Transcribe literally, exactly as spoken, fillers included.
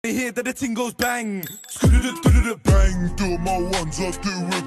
hear that the ting goes bang. Bang, do my ones, I do it.